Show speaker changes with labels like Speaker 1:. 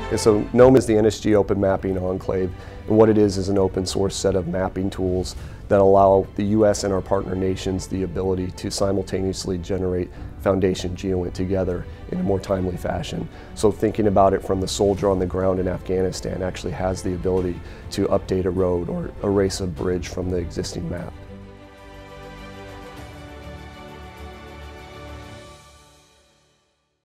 Speaker 1: And so GNOME is the NSG Open Mapping Enclave, and what it is an open source set of mapping tools that allow the U.S. and our partner nations the ability to simultaneously generate foundation GEOINT together in a more timely fashion. So thinking about it from the soldier on the ground in Afghanistan actually has the ability to update a road or erase a bridge from the existing map.